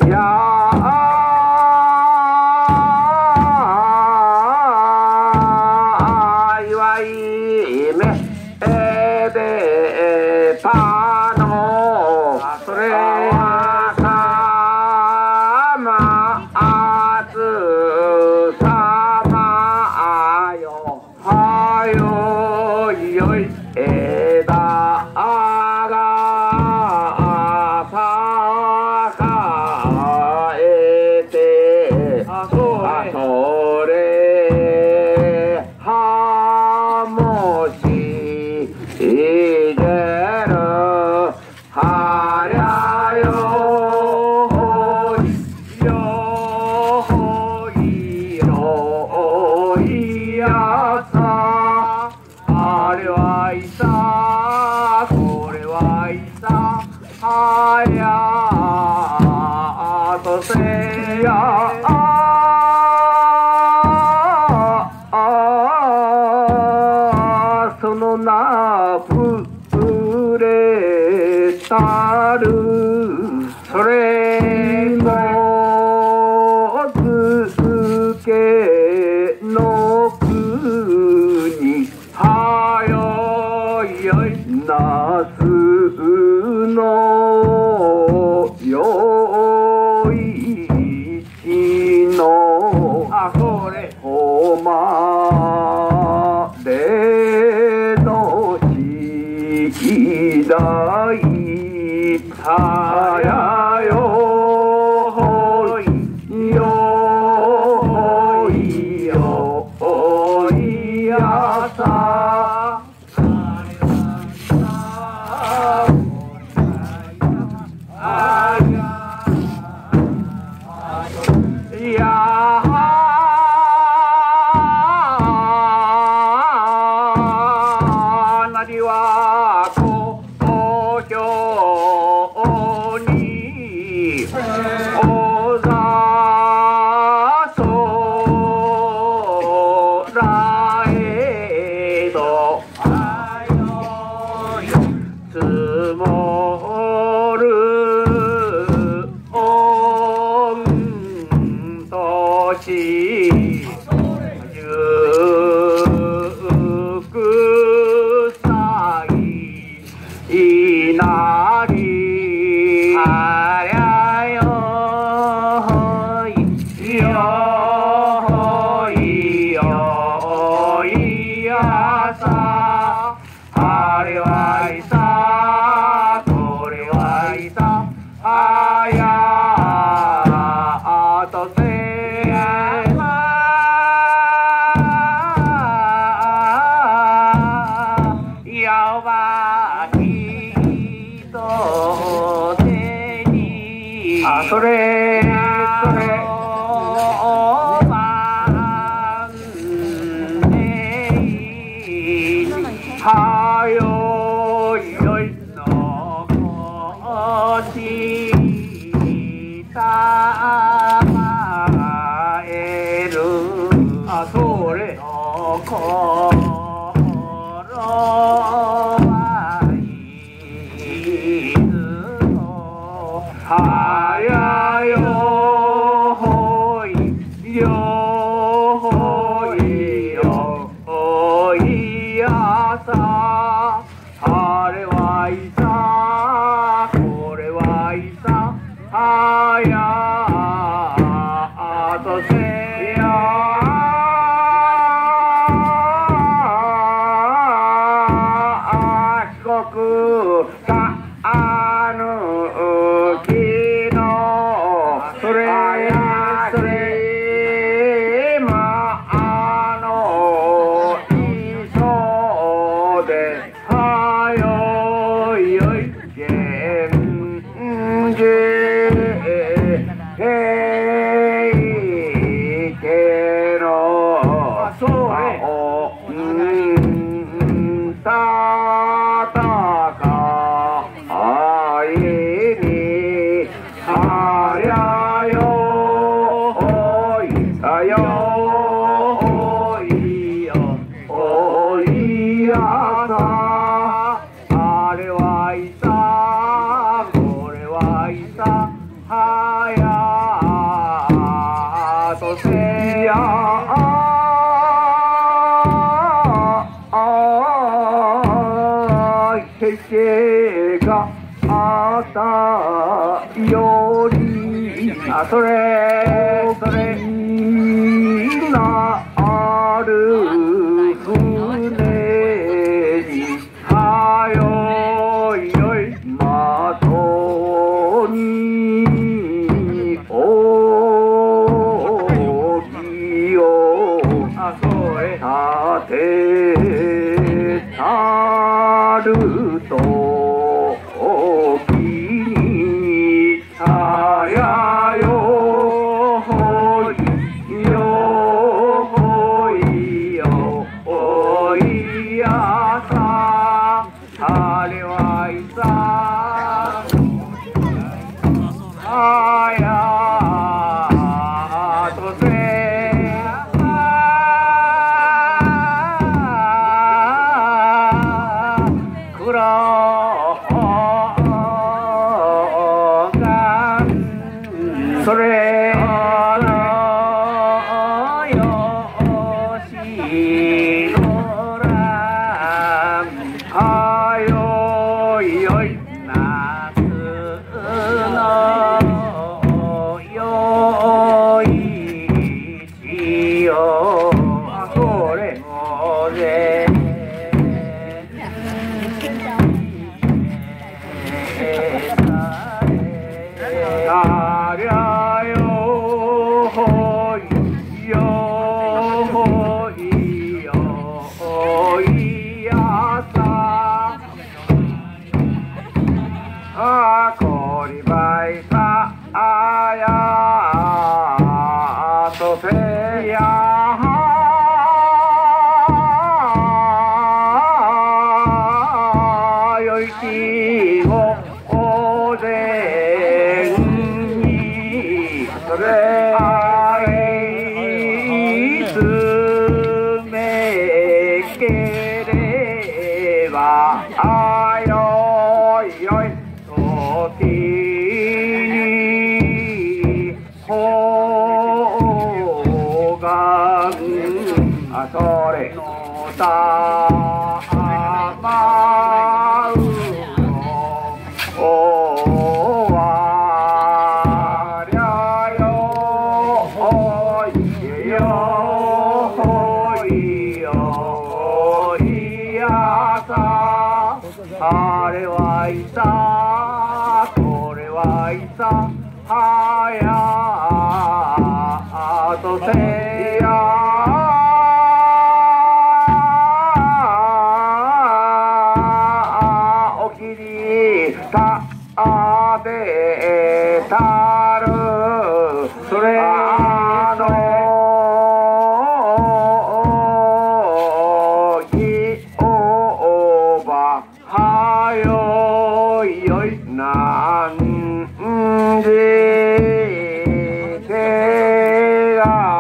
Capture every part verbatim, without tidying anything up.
やあいわいめえでたのそれはさまあつさまよはよいよいえだがさかえてあそれはもしいでるはりゃよほいよほいよいやさあれはいさこれはいさはやとせやそのなぶれたるそれもつけの国はよいよいなすのよいちのあそれほまでのしだいたやよほいよほいよいやさいやなりは故郷におざそらえど積もる御年ゆくさいいなりありゃよいよいよいやさあれはいさこれはいさあやとせやばきと手にあそれそれおばんねいはよいよいのこしたまえるあそれのこはやよほいよほいよいやさあれはいさこれはいさはやとせや四国かあぬきのそれそれまあのいそではよいよいげんじたよりあそれそれなある船にはよいよいまとに大きを立てたるときにあやよほいよほいよおいやさあれはいさあやとせくらそれのよしのらはよいよい夏のよいしよそれもぜありゃよほいよほいよほいやさあこりばいさあやとせやよいきをおでそれあいつめければあよいよいときにほうがんあそれのたまうのおわあれはいさこれはいさはやとせやおきりたべたるそれあのはよいよいなんで手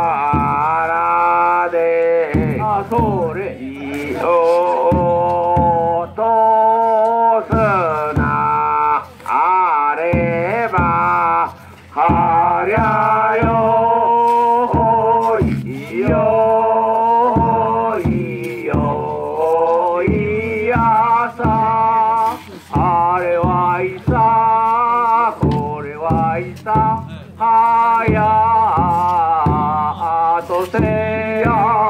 柄であそれいおとすなあればはりゃよほいよほいよいやさあれはいさこれはいさはやとせや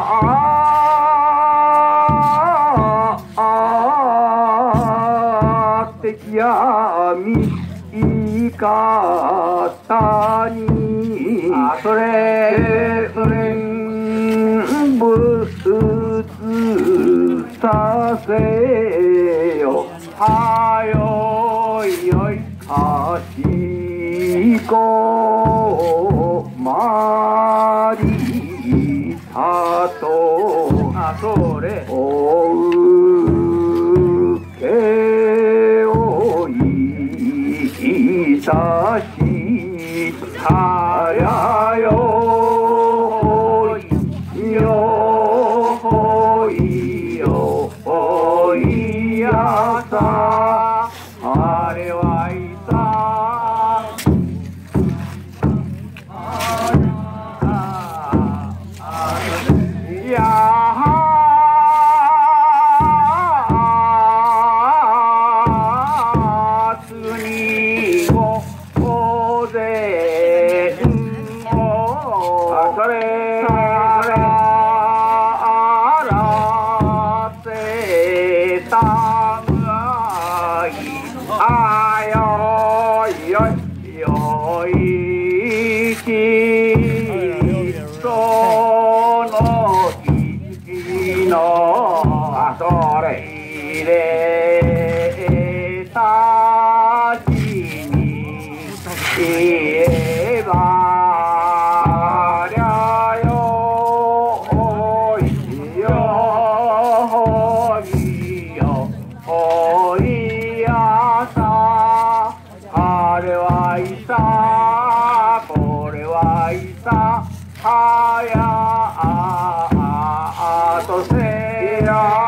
敵やみいかたにあそれそれぶつさせよはよいよいかしこまりさとあそれおうけをいさしはやよほいよほいよほいやさあれはいさいやつによいよいきその日のあそれ入れたちに言えばりゃよいよいよおいやさあれはいさこれはいさはやあとせや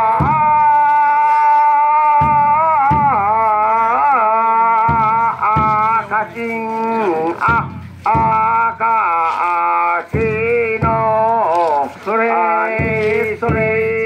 赤ちんあ赤ちのそれそれ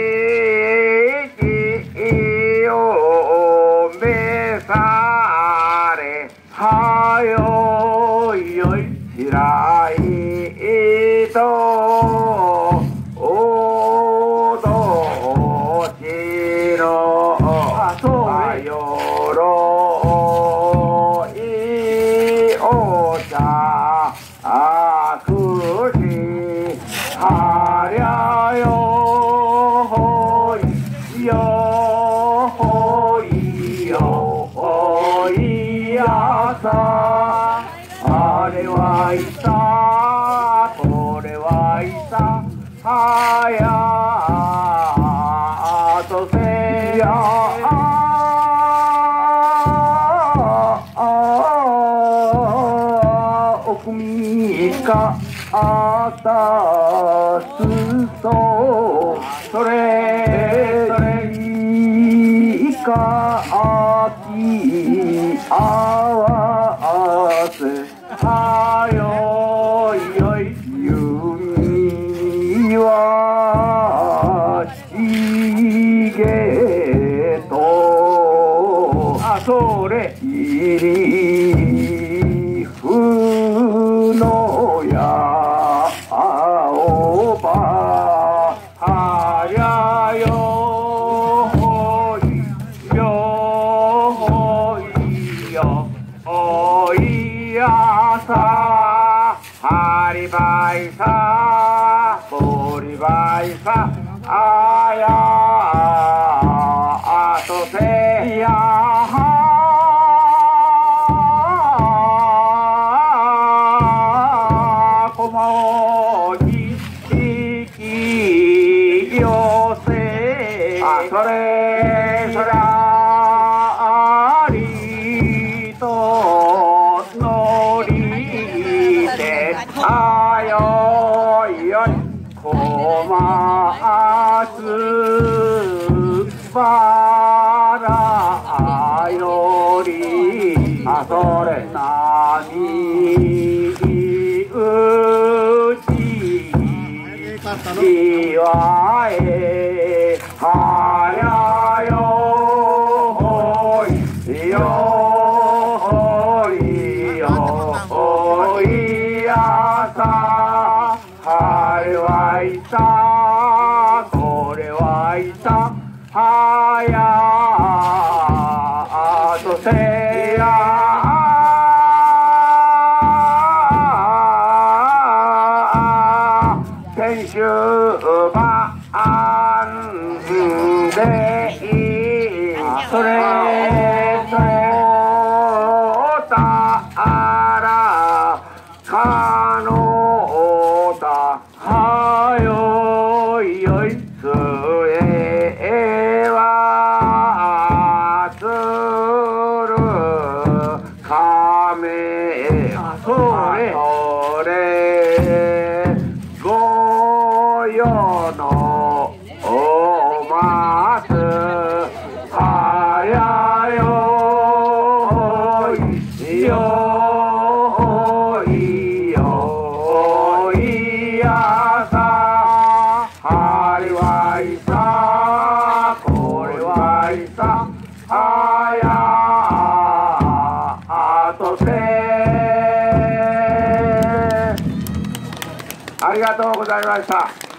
よめされはよいよいしらいとおどしのあよろいお茶あくしはりゃよほいよほいよほいやさあれはいさこれはいさはやあとせやおくみかあたすそそれそれいかあきあわせはよいよいゆみはしげとあそれいりふのやあおばはやよほいよほいよおいやさはりばいさぼりばいさあやあとせやはこまおにきよせあそれそらりとのりてあよいよいこまつばらよりあそれなにうちいわえはやよほいよほいよほいやさあれはいさこれはいさはやあとせや先週ばんでいそれそれたらかのたはよいよいつえはつるかめそれそれごよのおまつはやよいよいよいやさはりはいさこれはいさはやあとせありがとうございました。